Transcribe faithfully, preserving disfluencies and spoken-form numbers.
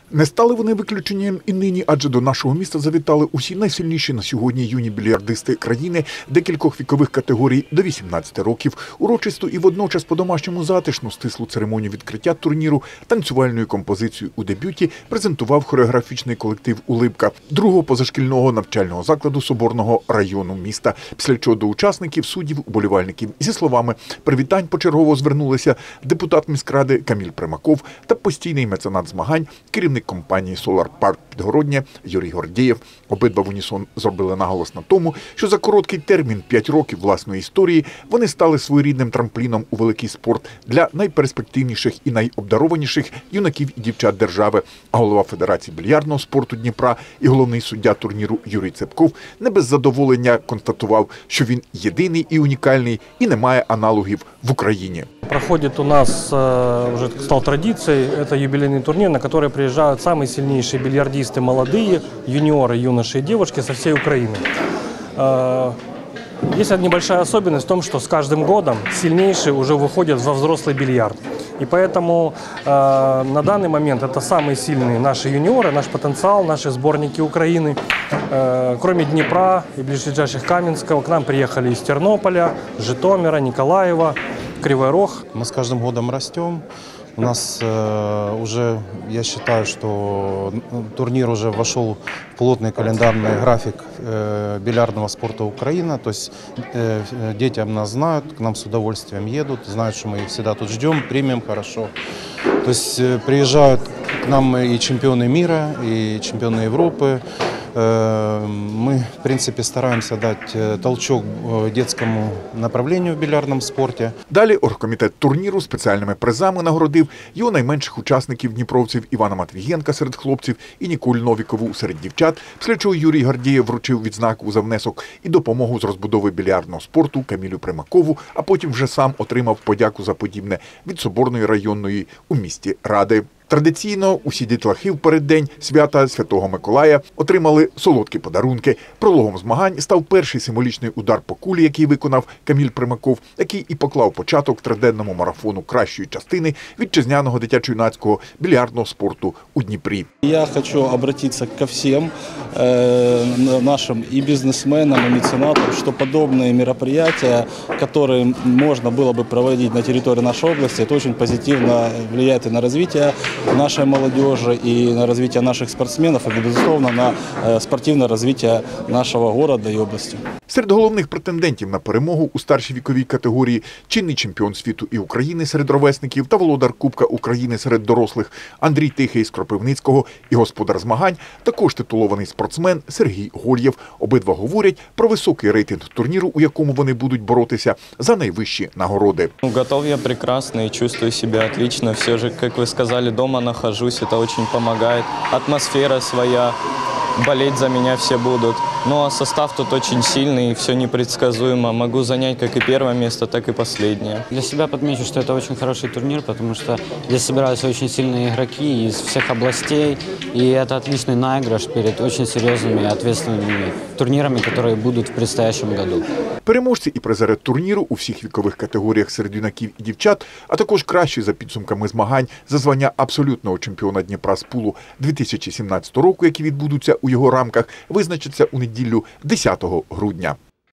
Не стали вони виключенням і нині, адже до нашого міста завітали усі найсильніші на сьогодні юні більярдисти країни декількох вікових категорій до вісімнадцяти років. Урочисту і водночас по-домашньому затишну стислу церемонію відкриття турніру танцювальною композицією у дебюті презентував хореографічний колектив «Улипка» другого позашкільного навчального закладу Соборного району міста. Після чого до учасників, суддів, уболівальників зі словами привітань почергово звернулися депутат міськради Каміль Примаков та постійний меценат змагань, керівник компанії «Солар Парк» Підгороднє Юрій Гордієв. Обидва в унісон зробили наголос на тому, що за короткий термін – п'ять років власної історії – вони стали своєрідним трампліном у великий спорт для найперспективніших і найобдарованіших юнаків і дівчат держави. А голова Федерації більярдного спорту Дніпра і головний суддя турніру Юрій Цепков не без задоволення констатував, що він єдиний і унікальний і не має аналогів в Україні. Проходит у нас, уже стал традицией, это юбилейный турнир, на который приезжают самые сильнейшие бильярдисты, молодые, юниоры, юноши и девушки со всей Украины. Есть одна небольшая особенность в том, что с каждым годом сильнейшие уже выходят во взрослый бильярд. И поэтому э, на данный момент это самые сильные наши юниоры, наш потенциал, наши сборники Украины. Э, кроме Днепра и ближайших Каменского, к нам приехали из Тернополя, Житомира, Николаева, Кривой Рог. Мы с каждым годом растем. У нас э, уже, я считаю, что турнир уже вошел в плотный календарный график э, бильярдного спорта Украины. То есть э, дети нас знают, к нам с удовольствием едут, знают, что мы их всегда тут ждем, примем хорошо. То есть э, приезжают к нам и чемпионы мира, и чемпионы Европы. Мы, в принципе, стараемся дать толчок детскому направлению в бильярдном спорте. Далі оргкомітет турніру спеціальними призами нагородив його найменших учасників дніпровців Івана Матвієнка серед хлопців і Ніколь Новікову серед дівчат, після чого Юрій Гордієв вручив відзнаку за внесок і допомогу з розбудови більярдного спорту Камілю Примакову, а потім вже сам отримав подяку за подібне від Соборної районної у місті Ради. Традиційно усі дітлахи в переддень свята Святого Миколая отримали солодкі подарунки. Прологом змагань став перший символічний удар по кулі, який виконав Каміль Примаков, який і поклав початок триденному марафону кращої частини вітчизняного дитячо-юнацького більярдного спорту у Дніпрі. Я хочу обратиться ко всем э, нашим и бизнесменам, и меценатам, что подобные мероприятия, которые можно было бы проводить на территории нашей области, это очень позитивно влияет и на развитие нашей молодежи, и на развитие наших спортсменов, и, безусловно, на спортивное развитие нашего города и области. Серед головних претендентів на перемогу у старшій віковій категорії чинний чемпіон світу і України серед ровесників та володар Кубка України серед дорослих Андрій Тихий з Кропивницького і господар змагань, також титулований спортсмен Сергій Гольєв. Обидва говорять про високий рейтинг турніру, у якому вони будуть боротися за найвищі нагороди. Готов я прекрасно и чувствую себя отлично. Все же, как вы сказали, дома нахожусь, это очень помогает. Атмосфера своя. Болеть за меня все будут. Ну а состав тут очень сильный, все непредсказуемо. Могу занять как и первое место, так и последнее. Для себя подмечу, что это очень хороший турнир, потому что здесь собираются очень сильные игроки из всех областей. И это отличный наигрыш перед очень серьезными и ответственными турнирами, которые будут в предстоящем году. Переможці і призери турніру у всіх вікових категоріях серед юнаків і дівчат, а також кращі за підсумками змагань за звання абсолютного чемпіона Дніпра з пулу дві тисячі сімнадцятого року, які відбудуться у його рамках, визначаться у неділю десятого грудня.